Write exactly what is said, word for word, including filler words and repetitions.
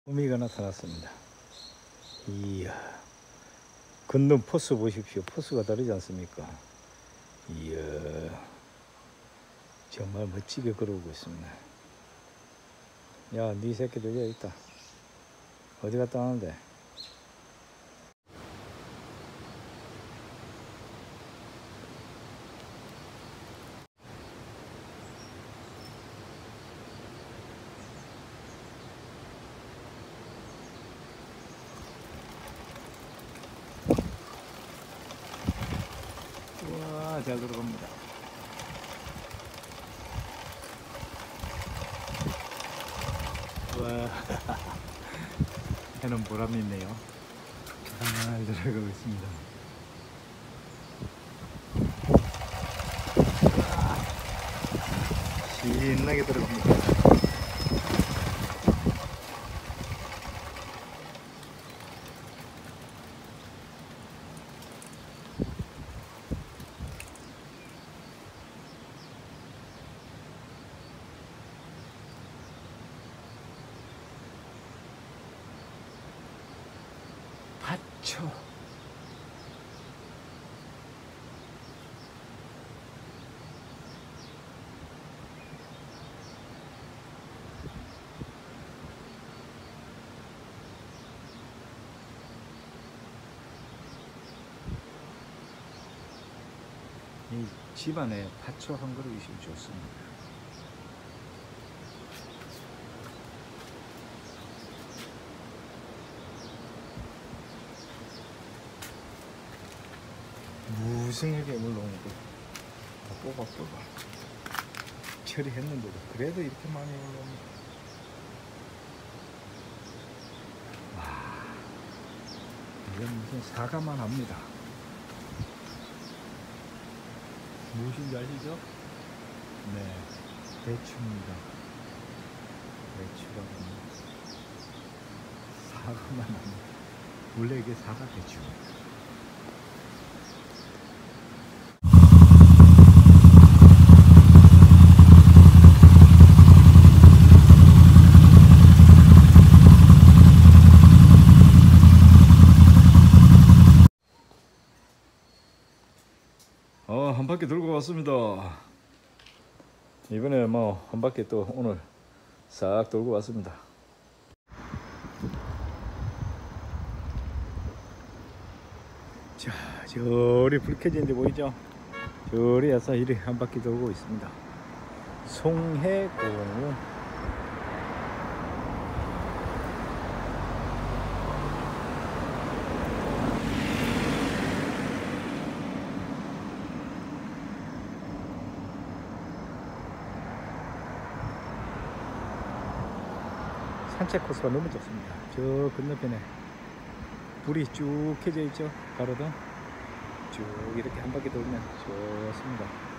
호미가 나타났습니다. 이야, 걷는 포스 보십시오. 포스가 다르지 않습니까? 이야, 정말 멋지게 걸어오고 있습니다. 야, 네 새끼들 여기 있다. 어디 갔다 왔는데? 우와, 잘 들어갑니다. 와, 해는 보람이 있네요. 잘 들어가고 있습니다. 신나게 들어갑니다. 밭초. 이 집안에 밭초 한 그릇이 좋습니다. 무성하게 물러오는 거 다 뽑아 뽑아 처리했는데도 그래도 이렇게 많이 올라옵니다. 와, 이건 무슨 사과만 합니다. 무엇인지 아시죠? 네, 배추입니다. 배추가 사과만 합니다. 원래 이게 사과 배추입니다. 어, 한 바퀴 돌고 왔습니다. 이번에 뭐 한 바퀴 또 오늘 싹 돌고 왔습니다. 자, 저리 불 켜진 데 보이죠? 저리 해서 이리 한 바퀴 돌고 있습니다. 송해공원. 산책 코스가 너무 좋습니다. 저 건너편에 불이 쭉 켜져 있죠. 가로등 쭉 이렇게 한 바퀴 돌면 좋습니다.